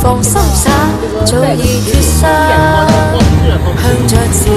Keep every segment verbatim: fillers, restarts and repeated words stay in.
放心灑，早已決心向着前。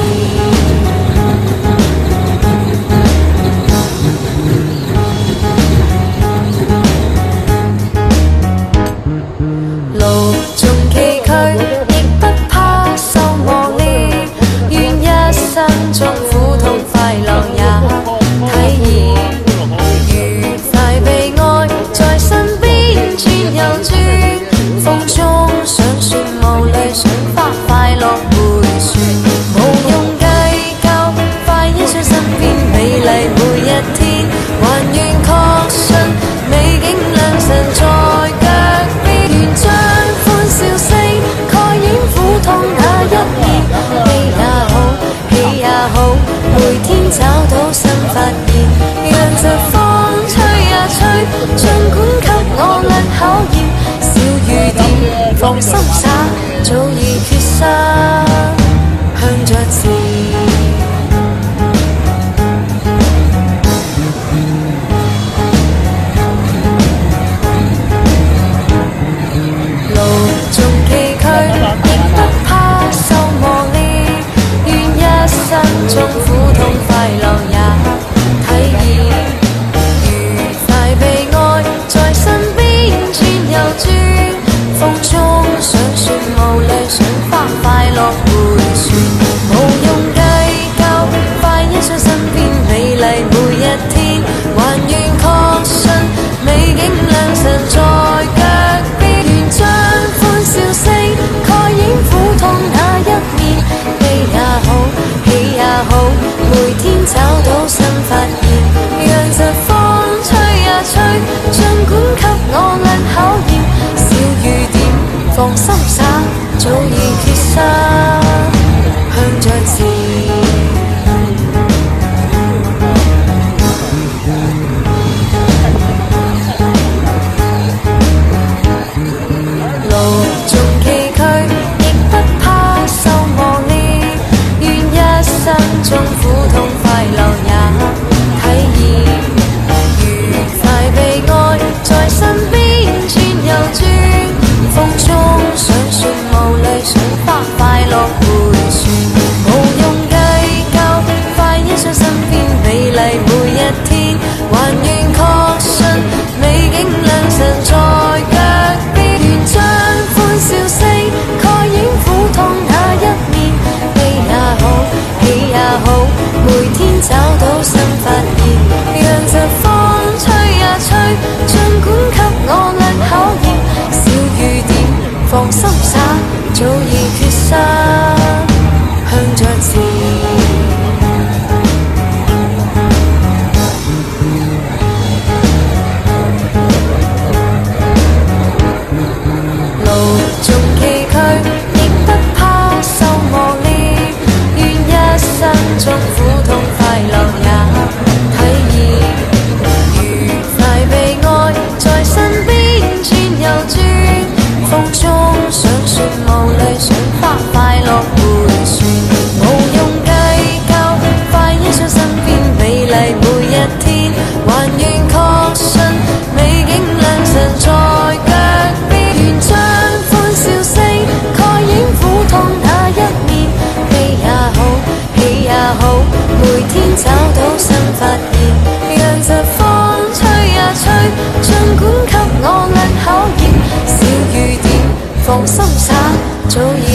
路縱崎嶇，亦不怕受磨練，願一生中苦痛快樂也體驗。 愉快被愛在身邊轉又轉，風中想説無淚，想花快樂迴旋，無用計較，快欣賞身邊美麗每一天，還願確信美景良辰在腳邊，願將歡笑聲蓋掩苦痛那一面，悲也好，喜也好，每天找到新發現，讓疾風。 儘管給我倆考驗，小雨點放心灑，早已決心向着前。路縱崎嶇，亦不怕受磨練，願一生中苦痛快樂也體驗。 在身邊轉又轉，風中想説無淚，想花快樂迴旋，無用計較，快欣賞身邊美麗每一天，還願確信美景良辰在腳邊，願將歡笑聲蓋掩苦痛那一面，悲也好，喜也好，每天找到新發現，讓疾風吹呀吹。 儘管給我倆考驗，小雨點放心灑，早已決心向着前。路縱崎嶇，亦不怕受磨練，願一生中苦痛快樂也體驗。 在身邊轉又轉，風中想説無淚，想花快樂迴旋，無用計較，快欣賞身邊美麗每一天，還願確信美景良辰在腳邊，願將歡笑聲蓋掩苦痛那一面，悲也好，喜也好，每天找到新發現，讓疾風吹呀吹。 儘管給我倆考驗，小雨點放心灑，早已決心向着前。路縱崎嶇，亦不怕受磨練，願一生中苦痛快樂也體驗。 在身邊轉又轉，風中想説無淚，想花快樂迴旋，無用計較，快欣賞身邊美麗每一天，還願確信美景良辰在腳邊，願將歡笑聲蓋掩苦痛那一面，悲也好，喜也好，每天找到新發現，讓疾風吹呀吹。 儘管給我倆考驗，小雨點放心灑，早已。